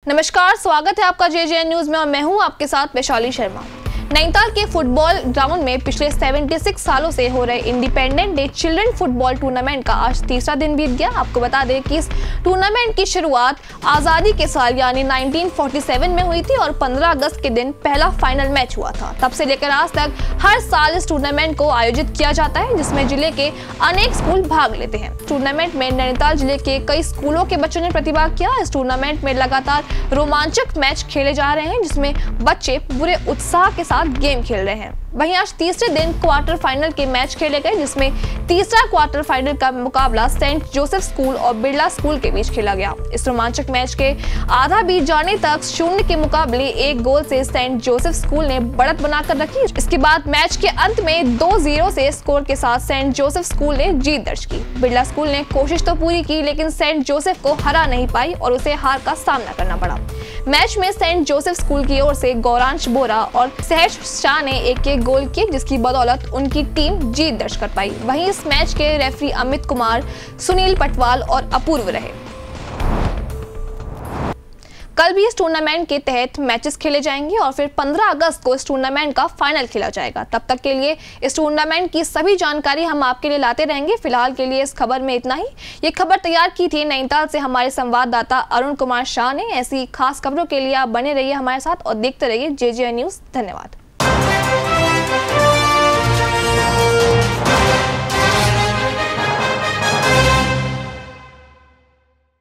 नमस्कार, स्वागत है आपका जेजेएन न्यूज में और मैं हूं आपके साथ वैशाली शर्मा। नैनीताल के फुटबॉल ग्राउंड में पिछले 76 सालों से हो रहे independent day children football tournament का आज तीसरा दिन बीत गया। आपको बता दें कि इस टूर्नामेंट की शुरुआत आज़ादी के साल यानी 1947 में हुई थी और 15 अगस्त के दिन पहला फाइनल मैच हुआ था। तब से लेकर आज तक हर साल इस टूर्नामेंट को आयोजित किया जाता है, जिसमें जिले के अनेक स्कूल भाग लेते हैं। टूर्नामेंट में नैनीताल जिले के कई स्कूलों के बच्चों ने प्रतिभाग किया। इस टूर्नामेंट में लगातार रोमांचक मैच खेले जा रहे हैं, जिसमें बच्चे पूरे उत्साह के साथ गेम खेल रहे हैं। वहीं आज तीसरे दिन क्वार्टर फाइनल के मैच खेले गए, जिसमें तीसरा क्वार्टर फाइनल का मुकाबला सेंट जोसेफ स्कूल और बिरला स्कूल के बीच खेला गया। इस रोमांचक मैच के आधा बीत जाने तक 0 के मुकाबले 1 गोल से सेंट जोसेफ स्कूल ने बढ़त बनाकर रखी। इसके बाद मैच के अंत में 2-0 से स्कोर के साथ सेंट जोसेफ स्कूल ने जीत दर्ज की। बिरला स्कूल ने कोशिश तो पूरी की, लेकिन सेंट जोसेफ को हरा नहीं पाई और उसे हार का सामना करना पड़ा। मैच में सेंट जोसेफ स्कूल की ओर से गौरांश बोरा और सहज शाह ने एक गोल किए, जिसकी बदौलत उनकी टीम जीत दर्ज कर पाई। वहीं इस मैच के रेफरी अमित कुमार, सुनील पटवाल और अपूर्व रहे। कल भी इस टूर्नामेंट के तहत मैचेस खेले जाएंगे और फिर 15 अगस्त को इस टूर्नामेंट का फाइनल खेला जाएगा। तब तक के लिए इस टूर्नामेंट की सभी जानकारी हम आपके लिए लाते रहेंगे। फिलहाल के लिए इस खबर में इतना ही। ये खबर तैयार की थी नैनीताल से हमारे संवाददाता अरुण कुमार शाह ने। ऐसी खास खबरों के लिए आप बने रहिए हमारे साथ और देखते रहिए जेजेएन न्यूज। धन्यवाद।